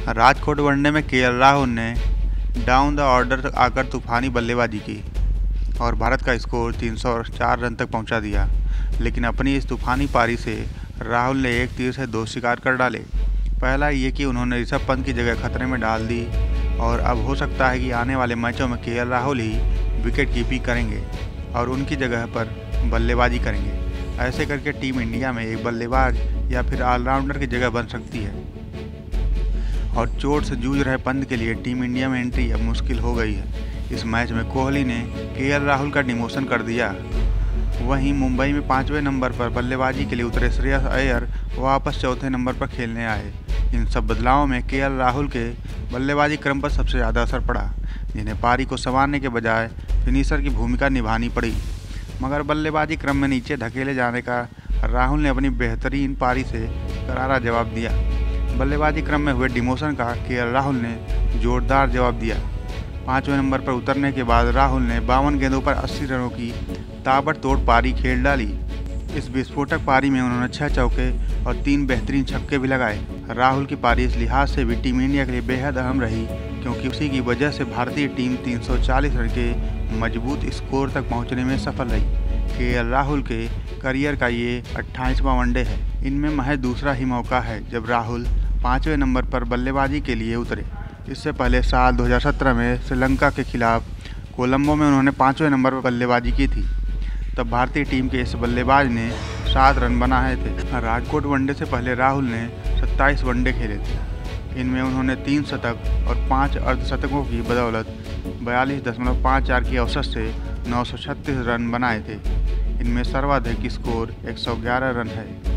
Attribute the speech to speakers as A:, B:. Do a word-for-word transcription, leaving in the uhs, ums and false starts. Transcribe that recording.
A: Rajkot one day में KL Rahul ने down the order आकर तूफानी बल्लेबाजी की और भारत का स्कोर तीन सौ चार रन तक पहुंचा दिया। लेकिन अपनी इस तूफानी पारी से राहुल ने एक तीर से दो शिकार कर डाले। पहला ये कि उन्होंने ऋषभ पंत की जगह खतरे में डाल दी और अब हो सकता है कि आने वाले मैचों में केएल राहुल ही विकेट कीपिंग करेंगे और उनकी जगह पर बल्लेबाजी करेंगे। ऐसे करके टीम इंडिया में एक बल्लेबाज या फिर ऑलराउंडर की जगह बन सकती है और चोट से जूझ रहे पंत के लिए टीम इंडिया में एंट्री अब मुश्किल हो गई है। इस मैच में कोहली ने केएल राहुल का डिमोशन कर दिया। वहीं मुंबई में पाँचवें नंबर पर बल्लेबाजी के लिए उतरे श्रेयस अय्यर वापस चौथे नंबर पर खेलने आए। इन सब बदलावों में केएल राहुल के बल्लेबाजी क्रम पर सबसे ज़्यादा असर पड़ा, जिन्हें पारी को संवारने के बजाय फिनिशर की भूमिका निभानी पड़ी। मगर बल्लेबाजी क्रम में नीचे धकेले जाने का राहुल ने अपनी बेहतरीन पारी से करारा जवाब दिया। बल्लेबाजी क्रम में हुए डिमोशन का केएल राहुल ने जोरदार जवाब दिया। पाँचवें नंबर पर उतरने के बाद राहुल ने बावन गेंदों पर अस्सी रनों की ताबड़तोड़ पारी खेल डाली। इस विस्फोटक पारी में उन्होंने छह चौके और तीन बेहतरीन छक्के भी लगाए। राहुल की पारी इस लिहाज से भी टीम इंडिया के लिए बेहद अहम रही क्योंकि उसी की वजह से भारतीय टीम तीन सौ चालीस रन के मजबूत स्कोर तक पहुंचने में सफल रही। केएल राहुल के करियर का ये अट्ठाईसवां वनडे है। इनमें महज दूसरा ही मौका है जब राहुल पाँचवें नंबर पर बल्लेबाजी के लिए उतरे। इससे पहले साल दो हज़ार सत्रह में श्रीलंका के खिलाफ कोलंबो में उन्होंने पाँचवें नंबर पर बल्लेबाजी की थी। तब भारतीय टीम के इस बल्लेबाज ने सात रन बनाए थे। राजकोट वनडे से पहले राहुल ने सत्ताईस वनडे खेले थे। इनमें उन्होंने तीन शतक और पाँच अर्धशतकों की बदौलत बयालीस दशमलव पाँच चार की औसत से नौ सौ छत्तीस रन बनाए थे। इनमें सर्वाधिक स्कोर एक सौ ग्यारह रन है।